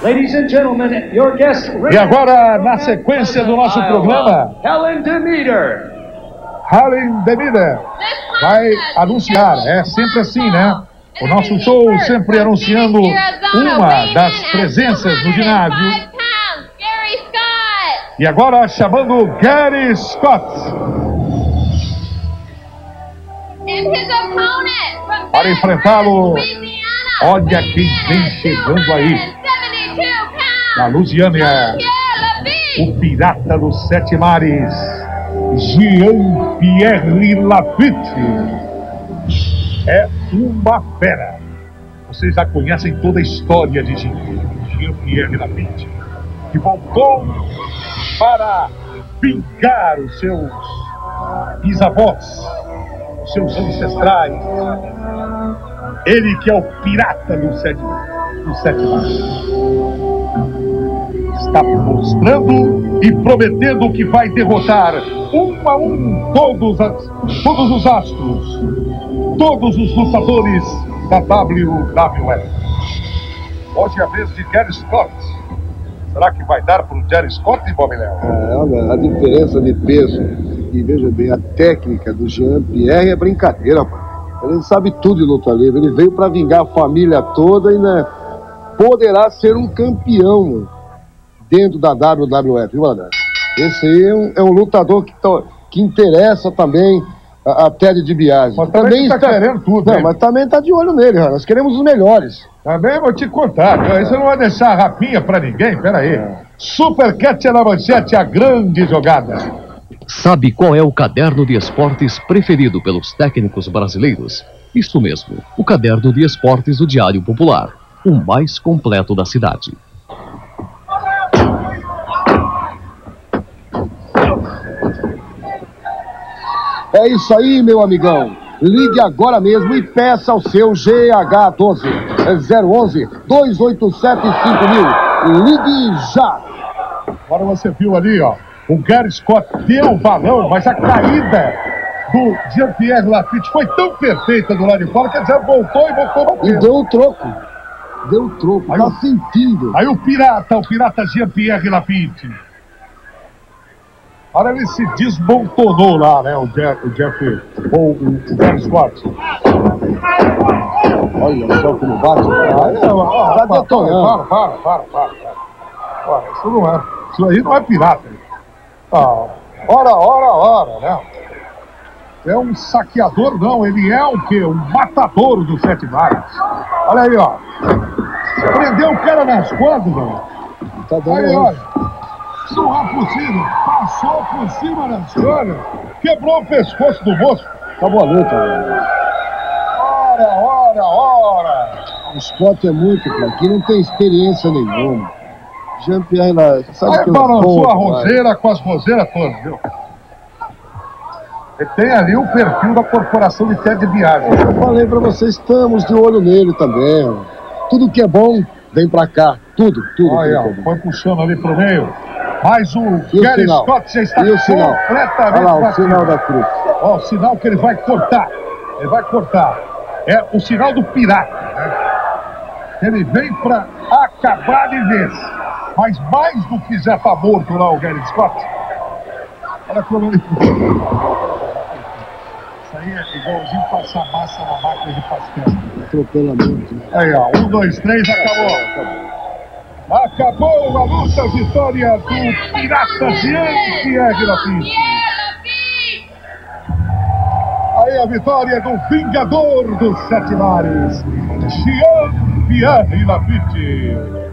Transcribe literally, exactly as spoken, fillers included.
Ladies and gentlemen, your guest... E agora, na sequência do nosso programa, Helen Demeter. Helen Demeter vai anunciar, é sempre assim, né? O nosso show sempre anunciando uma das presenças no ginásio. E agora chamando Gary Scott para enfrentá-lo. Olha quem vem chegando aí. Da Lusiânia, o pirata dos sete mares, Jean-Pierre Lafitte. É uma fera. Vocês já conhecem toda a história de Jean-Pierre Lafitte, que voltou para vingar os seus bisavós, os seus ancestrais. Ele que é o pirata dos sete, dos sete mares. Está mostrando e prometendo que vai derrotar um a um todos, as, todos os astros, todos os lutadores da W W F. Hoje é a vez de Gary Scott. Será que vai dar para o Gary Scott, Bob Léo? É, olha, a diferença de peso e veja bem, a técnica do Jean-Pierre é brincadeira, pô. Ele sabe tudo de luta livre. Ele veio para vingar a família toda e né, poderá ser um campeão, mano, dentro da W W F, viu, André? Esse aí é um, é um lutador que, tá, que interessa também a, a Ted DiBiase. Mas também, também está querendo tudo, não, mas também está de olho nele, cara. Nós queremos os melhores. Também vou te contar, é. Isso não vai deixar a rapinha para ninguém, peraí. É. Supercat é na manchete, a grande jogada. Sabe qual é o caderno de esportes preferido pelos técnicos brasileiros? Isso mesmo, o caderno de esportes do Diário Popular, o mais completo da cidade. É isso aí, meu amigão. Ligue agora mesmo e peça o seu G H doze zero onze dois oito sete cinco mil. Ligue já. Agora você viu ali, ó. O Gary Scott deu o balão, mas a caída do Jean-Pierre Lafitte foi tão perfeita do lado de fora que ele já voltou e voltou batendo. E deu o troco. Deu o troco, aí tá o... sentindo. Aí o pirata, o pirata Jean-Pierre Lafitte. Olha, ele se desmontonou lá, né, o Jeff, o, Jeff, ou o, o Gary Scott. Olha só como bate. Aí, ó, tá detonando. Para, para, para, para, para. Olha, isso não é, isso aí não é pirata. Ah, ora, ora, ora, né? É um saqueador, não, ele é o quê? Um matador dos sete mares. Olha aí, ó. Prendeu o cara nas cordas, mano. Tá dando aí, olha. Isso não é possível. Passou por cima das cordas, quebrou o pescoço do moço. Acabou a luta, mano. Ora, ora, ora. O Scott é muito fraco, não tem experiência nenhuma. Jean-Pierre lá, sabe aí que balançou a roseira vai. Com as roseiras todas, viu? Ele tem ali o perfil da corporação de Ted DiBiase. Eu falei pra vocês, estamos de olho nele também. Ó. Tudo que é bom, vem pra cá. Tudo, tudo. Olha, tudo, foi puxando ali pro meio. Mas o e Gary o Scott já está e o sinal? completamente... Olha lá, o batido. sinal da cruz. Ó, o sinal que ele vai cortar. Ele vai cortar. É o sinal do pirata, né? Ele vem pra acabar de vez. Mas mais do que já tá morto lá o Gary Scott. Olha como ele... Isso aí é igualzinho passar massa na máquina de pastel. Atropelamento. Aí, ó. Um, dois, três, acabou. Acabou a luta, vitória do pirata Jean-Pierre Lafitte. Aí a vitória do vingador dos sete mares, Jean-Pierre Lafitte.